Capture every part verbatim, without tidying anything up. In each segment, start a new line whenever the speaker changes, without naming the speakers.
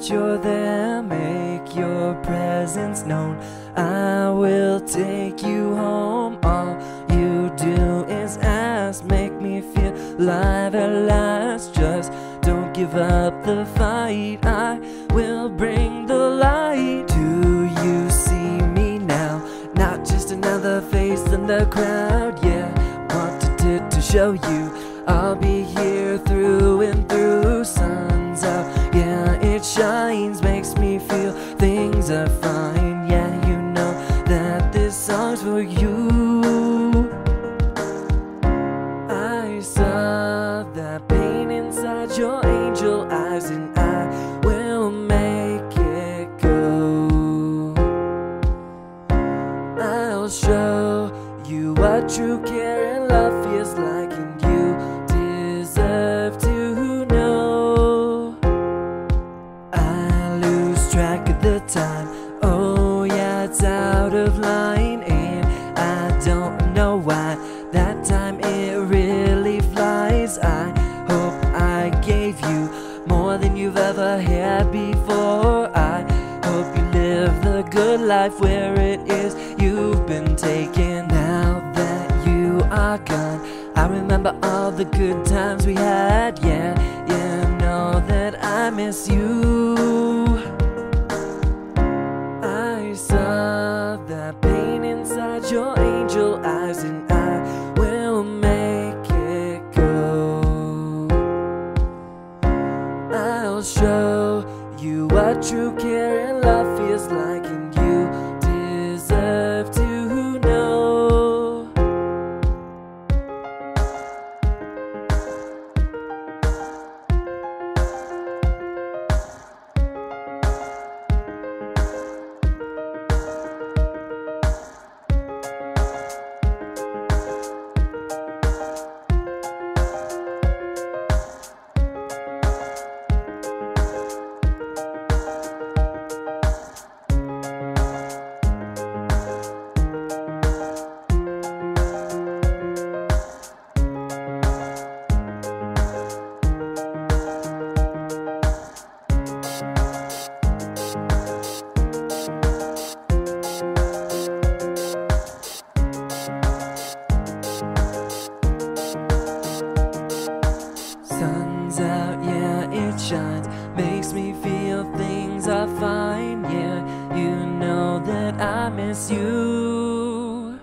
that you're there, make your presence known. I will take you home. All you do is ask, make me feel alive at last. Just don't give up the fight, I will bring the light. Do you see me now? Not just another face in the crowd. Yeah, wanted to show you I'll be here through and through. Sun's out, yeah, it shines, makes me feel things are fine. Yeah, you know that this song's for you. I saw that pain inside your angel eyes, and I will make it go. I'll show you what true care and love feels like, and you deserve to know. I lose track of the time, oh yeah, it's out of line, and I don't know why. That time it really flies. I hope I gave you more than you've ever had before. I hope you live the good life where it is you've been taken. Now that you are gone, I remember all the good times we had. Yeah, you know that I miss you. I saw that pain inside your angel eyes, and I will make it go. I'll show you what true care and love feels like, and you deserve to know. Sun's out, yeah, it shines, makes me feel things are fine. Yeah, you know that I miss you.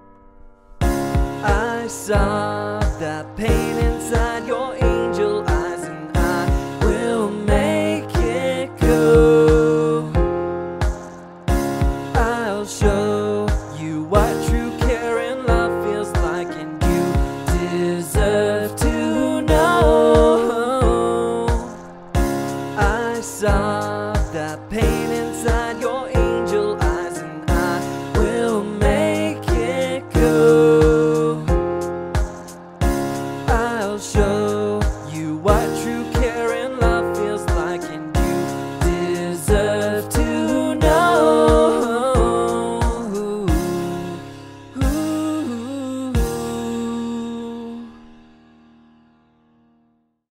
I saw that pain inside your angel eyes, and I will make it go. I'll show you what true care and love feels like, and you deserve to know. I saw that pain